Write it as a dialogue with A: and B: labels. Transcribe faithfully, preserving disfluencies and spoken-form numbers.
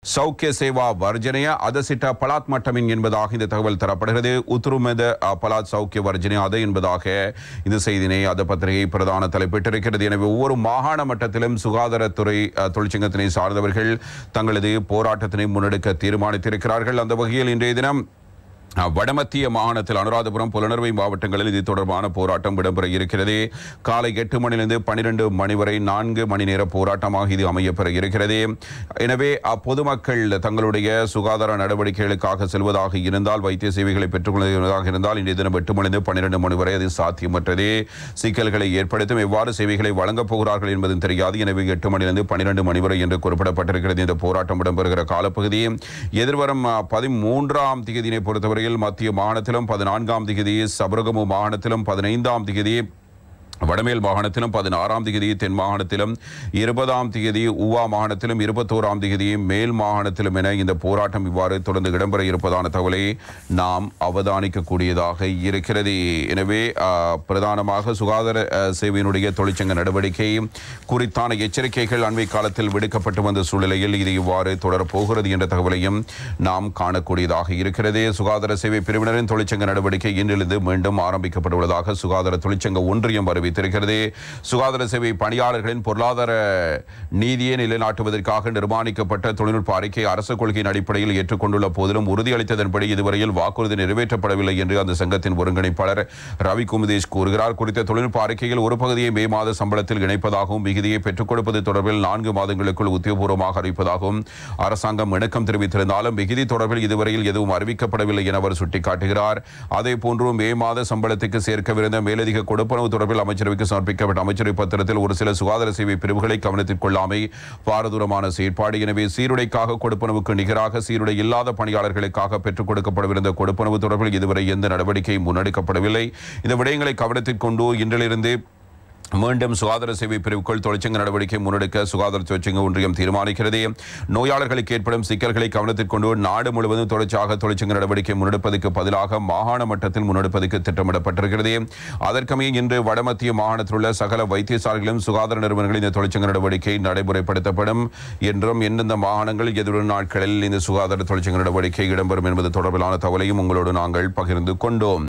A: சௌக்கிய சேவா வர்ஜனைய அதசிட்ட பலாத் மட்டமின் என்பதாக இந்த தகவல் தரப்படுகிறது. உத்துருமெத பலாத் சௌக்கிய வர்ஜனை அது என்பதாக இந்த செய்தினை அந்த பத்திரிகை பிரதான தலைப்பிட்டிருக்கிறது. எனவே ஒவ்வொரு மாகாண மட்டத்திலும் சுகாதாரத்துறை தொழிற்சங்கத்தினை சார்ந்தவர்கள் தங்களது போராட்டத்தினை முன்னெடுக்க தீர்மானித்திருக்கிறார்கள். அந்த வகையில் இன்றைய தினம் வடமத்திய மாகாணத்தில் அனுராதபுரம் புலனர்வை மாவட்டங்களில் இது தொடர்பான போராட்டம் இடம்பெற இருக்கிறது. காலை எட்டு மணியிலிருந்து பனிரெண்டு மணி வரை நான்கு மணி நேர போராட்டமாக இது அமையப்பெற இருக்கிறது. எனவே அப்பொதுமக்கள் தங்களுடைய சுகாதார நடவடிக்கைகளுக்காக செல்வதாக இருந்தால், வைத்திய சேவைகளை பெற்றுக்கொள்வதாக இருந்தால் இன்றைய தினம் எட்டு மணிலிருந்து பன்னிரண்டு மணி வரை அது சாத்தியமற்றது. சிக்கல்களை ஏற்படுத்தும். எவ்வாறு சேவைகளை வழங்கப் போகிறார்கள் என்பதும் தெரியாது. எனவே எட்டு மணியிலிருந்து பன்னிரண்டு மணி வரை என்று குறிப்பிடப்பட்டிருக்கிறது. இந்த போராட்டம் இடம்பெறுகிற காலப்பகுதி எதிர்வரும் பதிமூன்றாம் தேதியினை பொறுத்தவரை மத்திய மாகாணத்திலும் பதினான்காம் தேதி, சபரகமு மாகாணத்திலும் பதினைந்தாம் தேதி, வடமேல் மாகாணத்திலும் பதினாறாம் தேதி, தென் மாகாணத்திலும் இருபதாம் தேதி, ஊவா மாகாணத்திலும் இருபத்தோராம் தேதி, மேல் மாகாணத்திலும் என இந்த போராட்டம் இவ்வாறு தொடர்ந்து இடம்பெற இருப்பதான தகவலை நாம் அவதானிக்கக்கூடியதாக இருக்கிறது. எனவே பிரதானமாக சுகாதார சேவையினுடைய தொழிற்சங்க நடவடிக்கை குறித்தான எச்சரிக்கைகள் அண்மை காலத்தில் விடுக்கப்பட்டு வந்த சூழ்நிலையில் இது இவ்வாறு தொடரப்போகிறது என்ற தகவலையும் நாம் காணக்கூடியதாக இருக்கிறது. சுகாதார சேவை பிரிவினரின் தொழிற்சங்க நடவடிக்கை இன்றிலிருந்து மீண்டும் ஆரம்பிக்கப்பட்டுள்ளதாக சுகாதார தொழிற்சங்க ஒன்றியம் அறிவித்திருக்கிறது. சுகாதார சேவை பணியாளர்களின் பொருளாதார நீதியை நிலைநாட்டுவதற்காக நிர்மாணிக்கப்பட்ட தொழில்நுட்ப அறிக்கை அரசு கொள்கையின் அடிப்படையில் ஏற்றுக்கொண்டுள்ள போதிலும் உறுதியளித்ததன்படி இதுவரையில் வாக்குறுதி நிறைவேற்றப்படவில்லை என்று அந்த சங்கத்தின் ஒருங்கிணைப்பாளர் ரவி குமுதேஷ் கூறுகிறார். குறித்த தொழில்நுட்ப அறிக்கையில் ஒரு பகுதியை மே மாத சம்பளத்தில் இணைப்பதாகவும் மிகுதியை பெற்றுக் கொடுப்பது தொடர்பில் நான்கு மாதங்களுக்குள் உத்தியோகபூர்வமாக அறிவிப்பதாகவும் அரசாங்கம் இணக்கம் தெரிவித்திருந்தாலும் மிகுதி தொடர்பில் இதுவரையில் எதுவும் அறிவிக்கப்படவில்லை என அவர் சுட்டிக்காட்டுகிறார். அதே போன்று மே மாத சம்பளத்துக்கு சேர்க்கவிருந்த மேலதிக கொடுப்பனவு தொடர்பில் அமைச்சரவைக்கு சமர்ப்பிக்கப்பட்ட அமைச்சரவை பத்திரத்தில் ஒரு சில சுகாதார சேவை பிரிவுகளை கவனத்தில் கொள்ளாமை பாரதூரமான செயற்பாடு. எனவே சீருடைக்காக கொடுப்பனவுக்கு நிகராக சீருடை இல்லாத பணியாளர்களுக்காக பெற்றுக் கொடுக்கப்படவிருந்த கொடுப்பனவு தொடர்பில் இதுவரை எந்த நடவடிக்கையும் முன்னெடுக்கப்படவில்லை. இந்த விடயங்களை கவனத்தில் கொண்டு இன்றிலிருந்து மீண்டும் சுகாதார சேவை பிரிவுக்குள் தொழிற்சங்க நடவடிக்கை முன்னெடுக்க சுகாதார தொழிற்சங்க ஒன்றியம் தீர்மானிக்கிறது. நோயாளர்களுக்கு ஏற்படும் சிக்கல்களை கவனத்தில் கொண்டு நாடு முழுவதும் தொடர்ச்சியாக தொழிற்சங்க நடவடிக்கை முன்னெடுப்பதற்கு பதிலாக மாகாண மட்டத்தில் முன்னெடுப்பதற்கு திட்டமிடப்பட்டிருக்கிறது. அதற்கமைய இன்று வடமத்திய மாகாணத்தில் உள்ள சகல வைத்தியசாலைகளிலும் சுகாதார நிறுவனங்களில் இந்த தொழிற்சங்க நடவடிக்கை நடைமுறைப்படுத்தப்படும் என்றும் எந்தெந்த மாகாணங்கள் எதிர்வரும் நாட்களில் இந்த சுகாதார தொழிற்சங்க நடவடிக்கை இடம்பெறும் என்பது தொடர்பிலான தகவலையும் உங்களோடு நாங்கள் பகிர்ந்து கொண்டோம்.